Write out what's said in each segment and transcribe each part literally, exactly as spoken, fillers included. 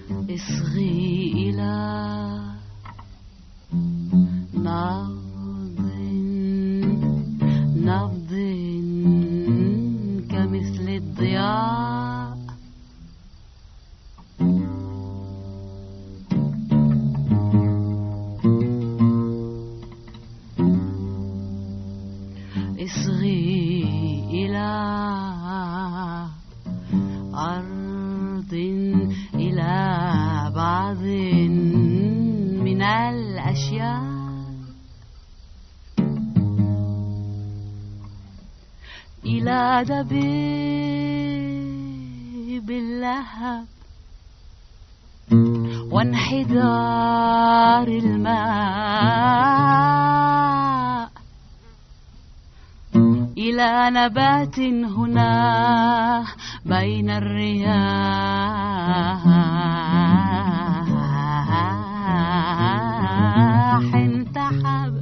اصغي إلى نبض نبض كمثل الضياء، اصغي إلى أرض، إلى بعض من الأشياء، إلى دبيب اللهب وانحدار الماء، إلى نبات هنا بين الرياح انتحب.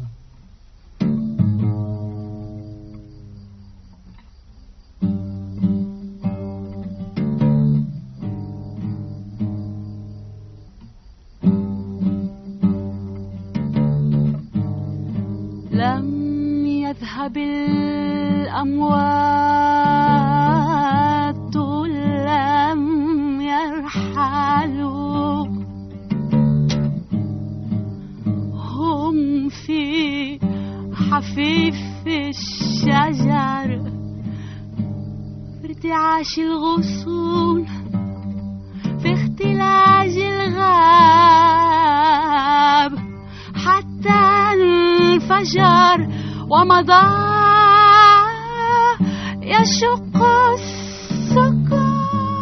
لم يذهب الأموات، لم يرحلوا، هم في حفيف الشجر، في ارتعاش الغصون، في اختلاج الغاب، حتى انفجر ومضى يشق السكر.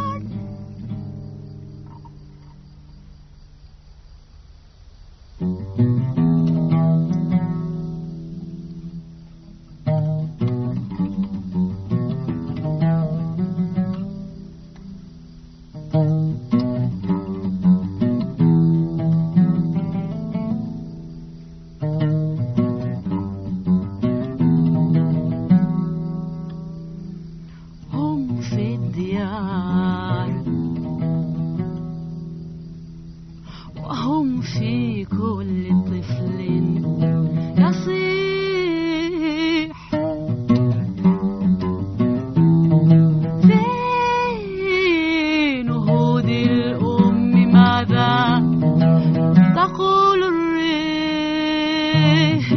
وهم في كل طفل يصيح، في نهوض الأم ماذا تقول الريح؟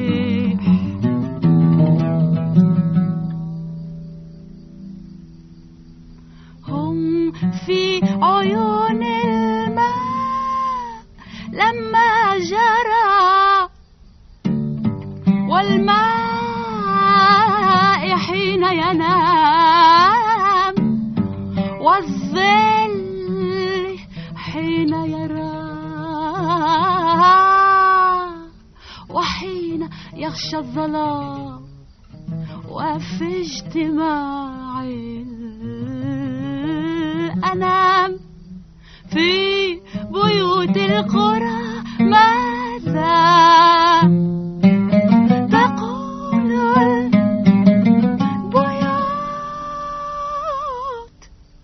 هم في عيون الماء لما جرى، والماء حين ينام، والظل حين يرى، وحين يغشى الظلام، وفي اجتماع الأنام، في بيوت القرى ماذا تقول البيوت؟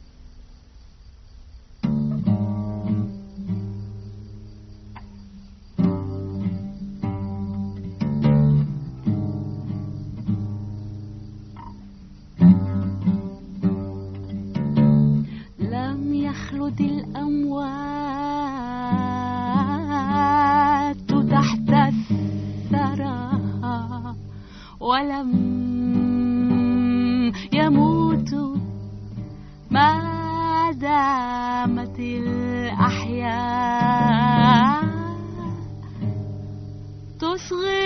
لم يخلد الأموات تحت الثرى، ولم يموتوا ما دامت الأحياء تصغي